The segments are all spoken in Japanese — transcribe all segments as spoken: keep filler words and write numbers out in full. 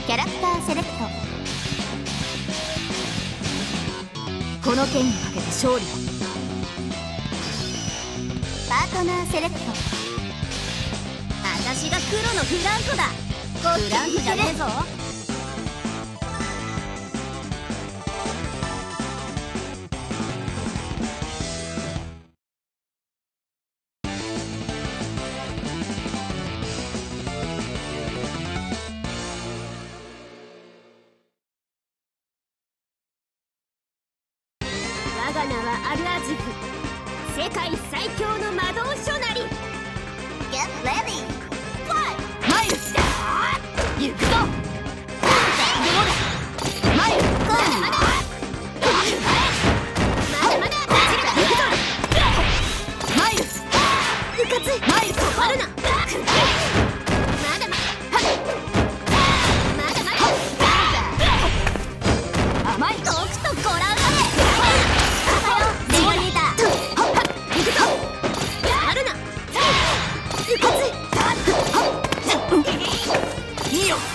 キャラクターセレクト。この剣にかけて勝利を。パートナーセレクト。私が黒のフランコだ。フランコじゃねえぞ。我が名はアルアジフ、世界最強の魔導書なり。 Get ready! Fly! マイルス行くぞ。どうだマイルまだまだまだまだ行くぞ。マイルうかつマイルあるな。まだまだまだまだ甘いとくとご覧あれ。いいよ。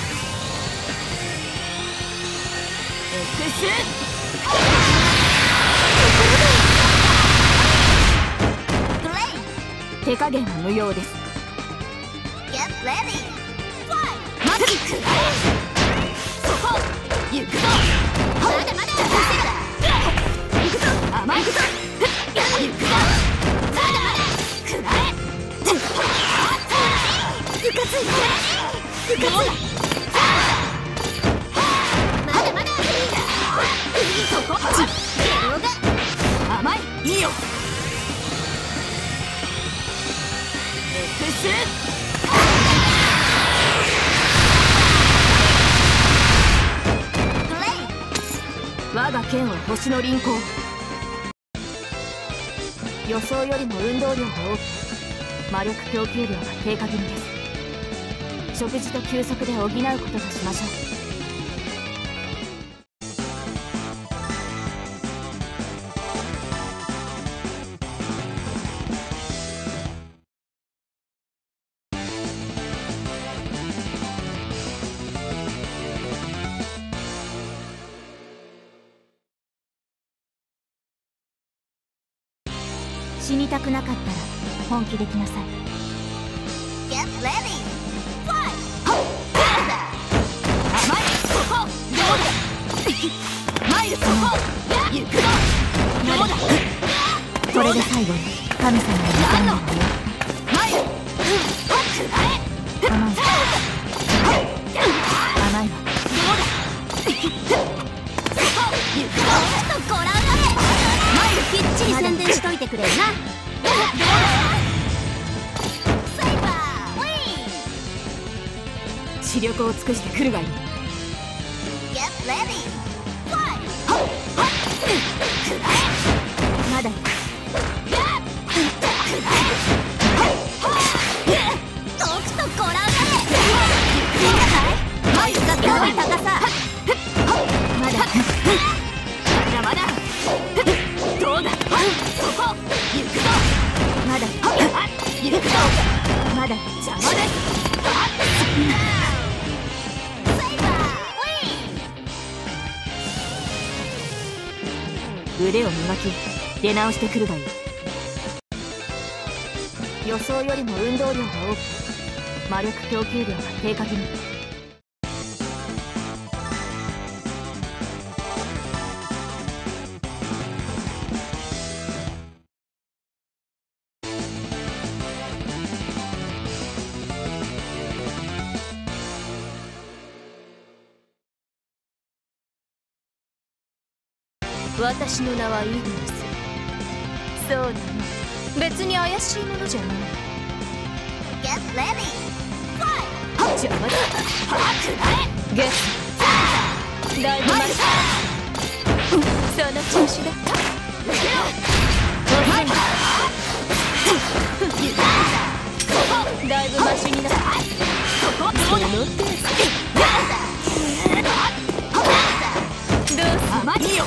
手加減は無用です。まず行く。そこ行くぞ。まだまだ行くぞ。甘い行くぞ。行くぞ。まだまだくらえ。うかついうかつい。まだまだそこ甘いいいよ。我が剣は星の輪行。予想よりも運動量が多く魔力供給量が低下気味です。食事と休息で補うこととしましょう。死にたくなかったら本気で来なさい。 Get ready! Fly! 甘いそこどうだマイルそこ行くぞ。どうだこれで最後に神様に認めるわよ。マイル甘い甘いわ。どうだそこ行くぞ。ちょっとご覧あれ。マイルきっちり宣伝しといてくれるな。視力を尽くしてくるがいい。まだとくとご覧あれ。マイルが高い高さ。まだまだまだどうだそこ行くぞ。まだ行くぞ。まだ邪魔です。腕を磨き出直してくるがいい。予想よりも運動量が多く魔力供給量が低下気味。私の名はイーグルス。そうなの。別に怪しいものじゃない。Get ready! Fly! 邪魔だ。ゲッだいぶマシ。その調子だ。だいぶマシになった。そこどうだ。そのペース。どうす甘いよ。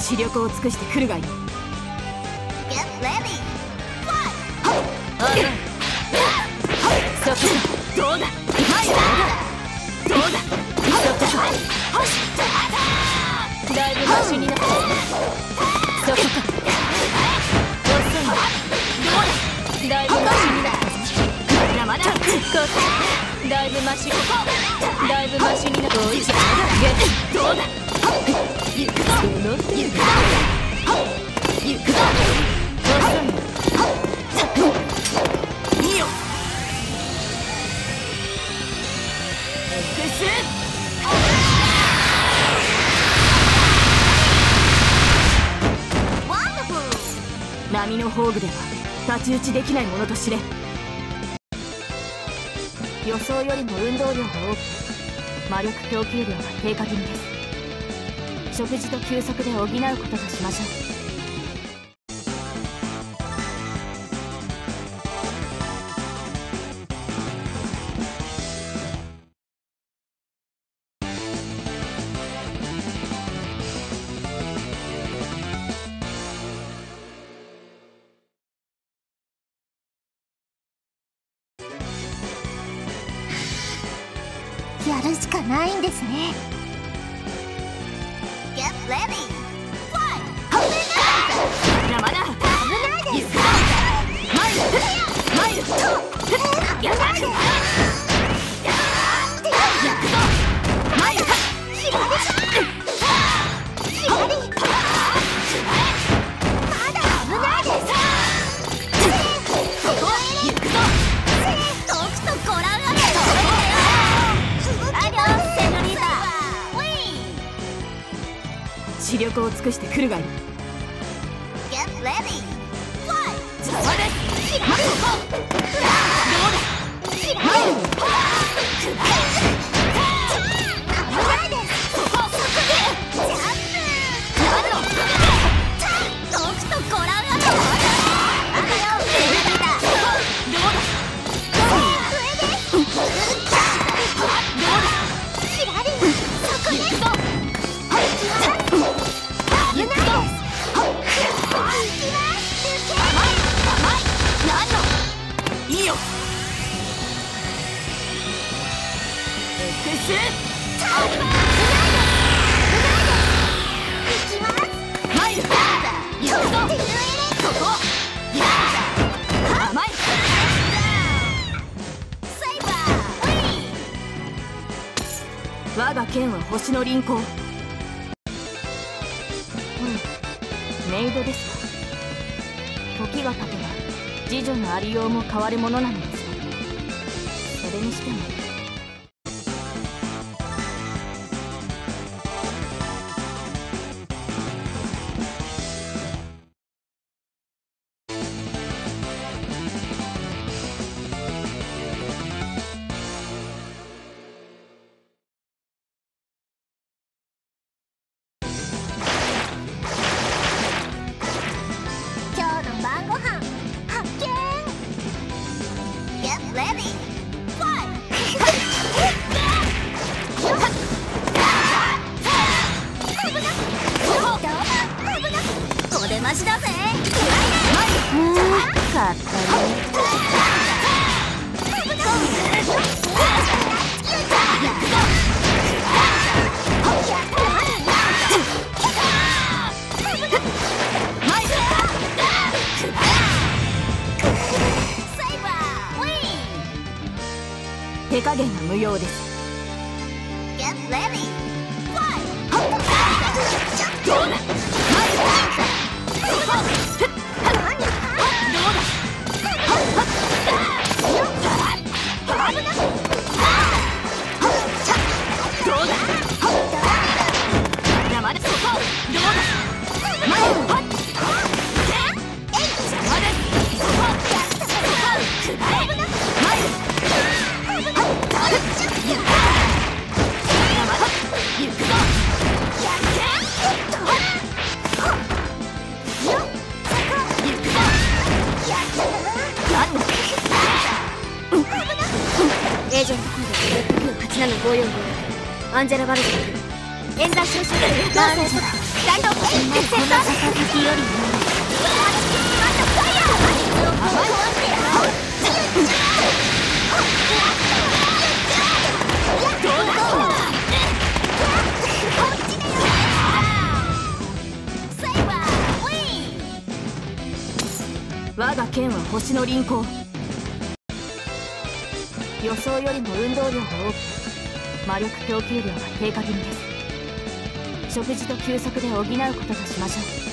視力を尽くしてくるがいい。そこどうだ、どうだ、そこだいぶマシになった。そこか遅いな。どうだ、だいぶマシになった。まだここだいぶマシ、ここだいぶマシになった。おいしょどうだ、行くぞ、行くぞ、行くぞ、遅いな。見よ波の宝具では太刀打ちできないものと知れ。予想よりも運動量が多く魔力供給量が低下気味です。食事と休息で補うこととしましょう。 やるしかないんですね。Get ready! Fly! 邪魔だ。 危ないです。 マイルマイルやばい。マイル左左まだ危ないです。 そこ行くぞ。 とくとご覧あれ。 視力を尽くしてくるがいい。 Get ready! Fly! 邪魔です。どうだ、 左危ないです。そこそこでジャンプ。 何のとくとご覧あれ。あれよ、上だ。 どうだ、 上です。どうだ、左そこで行くぞ。危ないです。行きます。 甘い甘い。何のいいよ。エクス危ないです。行きます。 マイル行くぞ。そこ甘い。 セイバーウィー。 我が剣は星の輪行。メイドですが、時が経てば次女のありようも変わるものなのですよ。それにしても出ましだぜ。 うんかったね。手加減は無用です。 Get ready! Fly! どうだ、 エージェントコードはちななごよんごアンジェラ・バルト演算収集バーレストランドエイクセットより我が剣は星の輪行。予想よりも運動量が多く魔力供給量が低下気味です。食事と休息で補うこととしましょう。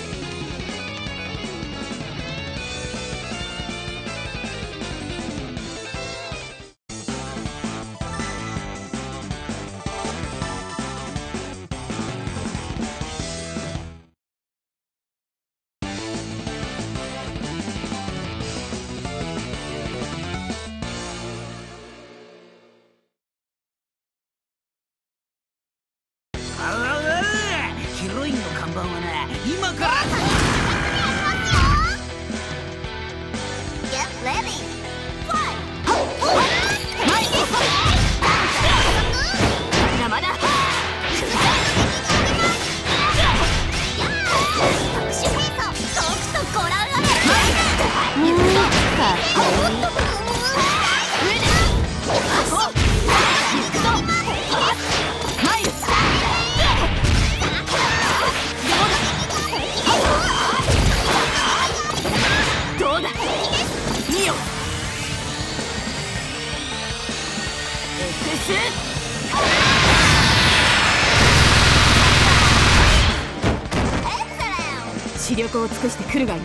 ヒロインの看板はな、今から邪魔だ。視力を尽くしてくるがいい。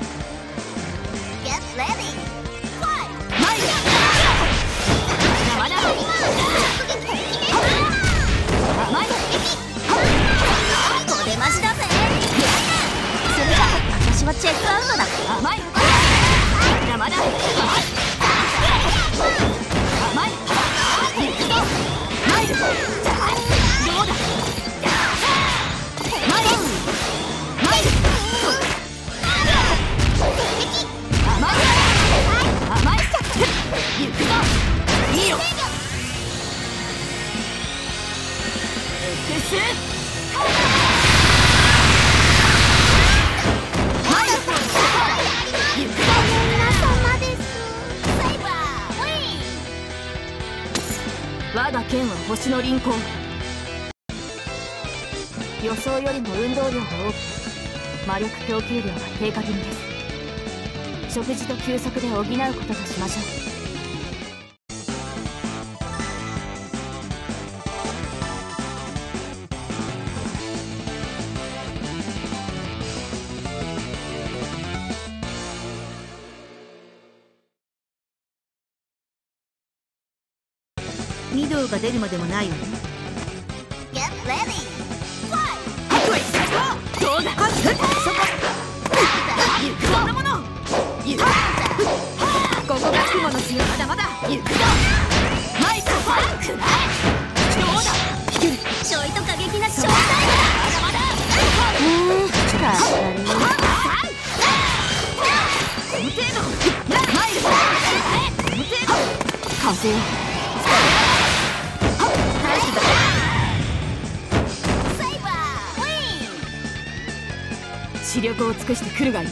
お出ましだぜ。それじゃ私はチェックアウトだ。 甘い。邪魔だ。甘い。行くぞ。マイル。どうだ。マイル。マイル。甘い。甘い。行くぞ。いいよ。エクス。我が剣は星の輪行。予想よりも運動量が多く魔力供給量が低下気味です。食事と休息で補うこととしましょう。 御堂が出るまでもないわね。 どうだ。そんなもの。ここが雲の巣。まだまだ。行くぞ。マイクファンク。どうだ。 ちょいと過激なショータイムだ。 まだまだ。 うん、力この程度。マイル。この程度。風よ。視力を尽くしてくるがいい。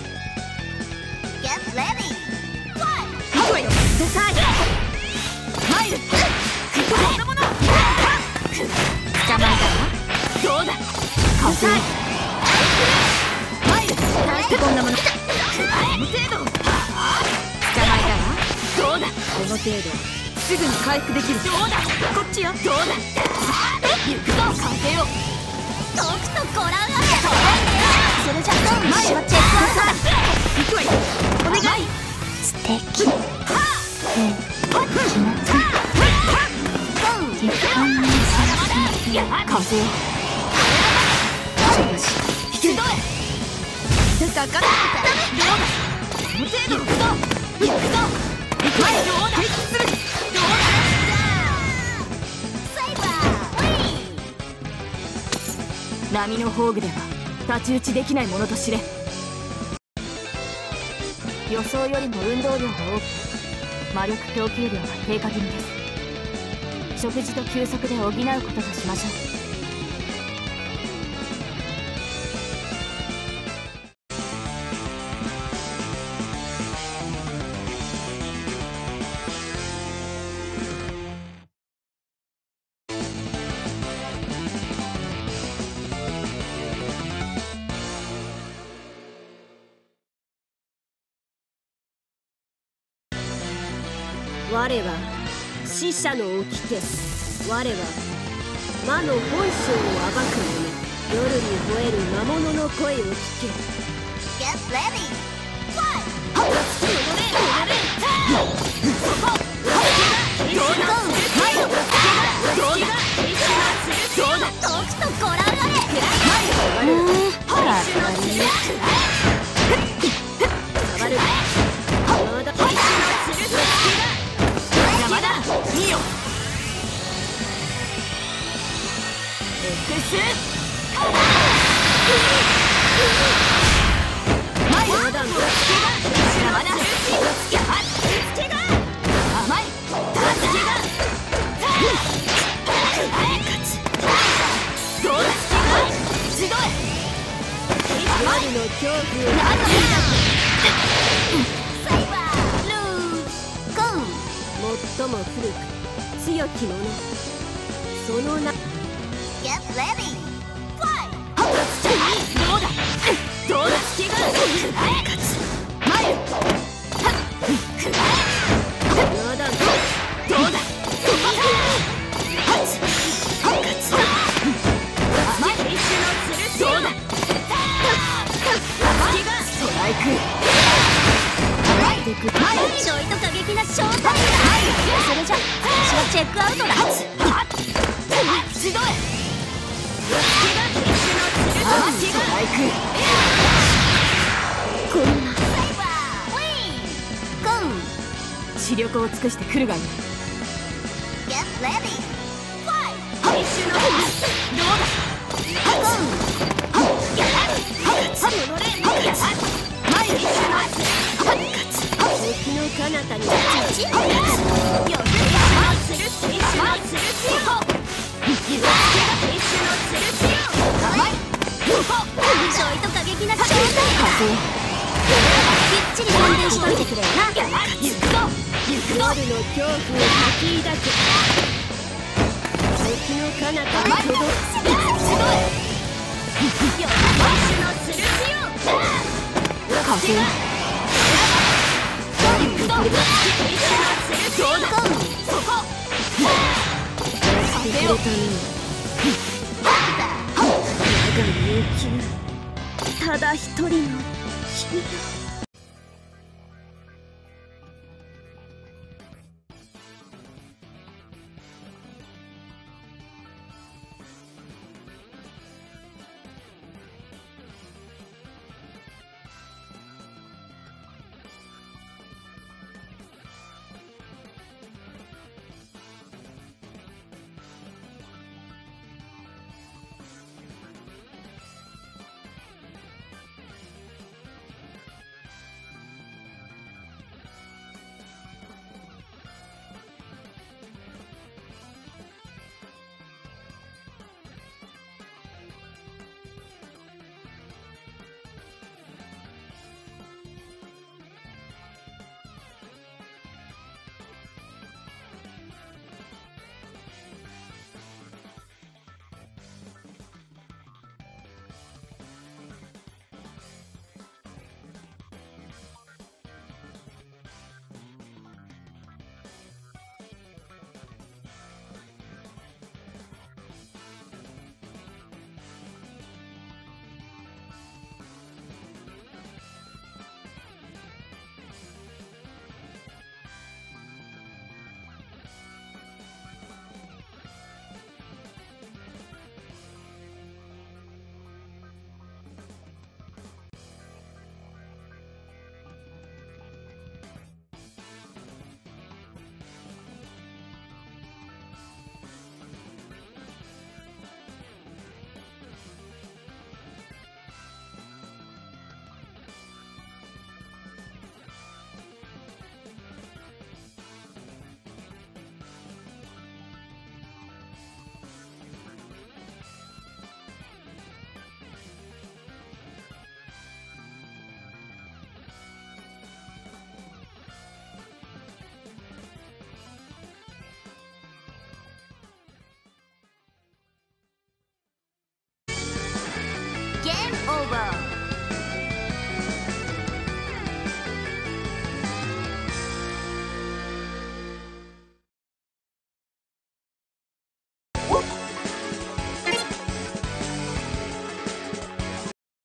行くわよ。でさい。マイル。こんなもの。 捕まえたわ。 どうだ。風よ。マイル。 こんなもの。 この程度。 捕まえたわ。 どうだ。 この程度すぐに回復できる。 どうだ。こっちよ。どうだ。行くぞ。風よ。 とくとご覧あれ。それじゃ私はチェックアウトだ。 行くわよ。お願い。 素敵。はっ。気持ちいい。鉄板の風よ。 調子。引きどえ。かかった。どうだ。この程度。行くぞ。行くぞ。行くわよ。どうだ。する。どうだ。波の宝具では太刀打ちできないものと知れ。予想よりも運動量が多く魔力供給量が低下気味です。食事と休息で補うこととしましょう。 我は死者の掟。我は魔の本性を暴く者。夜に吠える魔物の声を聞け。 Get ready! Fight! はっつき戻れ戻れ。そこどうだ前のぶつけだどうだどうだとくとご覧あれ。 前の触る編集のつる触るまだ編集のつる邪魔だいいよ。X 前のぶつけだ邪魔だぶつけだ甘いぶつけだどうだ一度へ夜の恐怖を何だサイバールーズゴー。 最も古く強き者その名。 Get ready! Fight! どうだどうだつけがくらえ勝つ前くらえまだどうだ勝つ勝つ甘い練習のつるしどうだつけがストライク甘いでく前ちょいと過激なショータイムだ。それじゃ私はチェックアウトだ。 勝つ一度へこんなサイバーウィンゴー。 視力を尽くしてくるがいい。 Get ready! Fight! 編集のどうだゴーやら戻れやら前編集の勝つ時の彼方にちちよくする編集のするしよ編集のするしよ甘いちょいと過激なショータイムだ。きっちり宣伝しといてくれよな。 行くぞ行くぞ夜の恐怖を吐き抱く時の彼方に届くよ編集のするしよ風行くぞ編集のするしよそこ風をただ一人の君よ。 Game over!